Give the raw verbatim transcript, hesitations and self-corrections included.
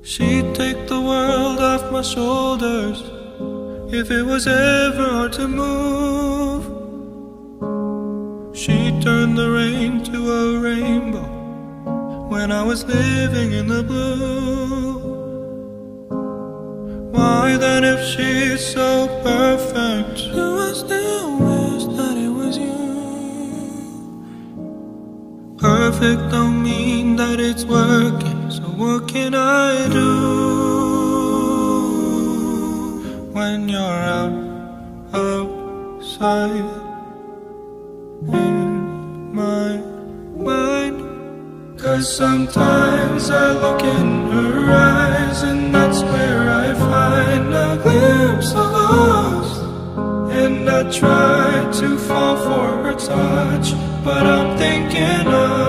She'd take the world off my shoulders if it was ever hard to move. She'd turn the rain to a rainbow when I was living in the blue. Why then, if she's so perfect, do I still wish that it was you? Perfect don't mean that it's working, so what can I do when you're out outside in my mind? 'Cause sometimes I look in her eyes, and that's where I find a glimpse of us. And I try to fall for her touch, but I'm thinking of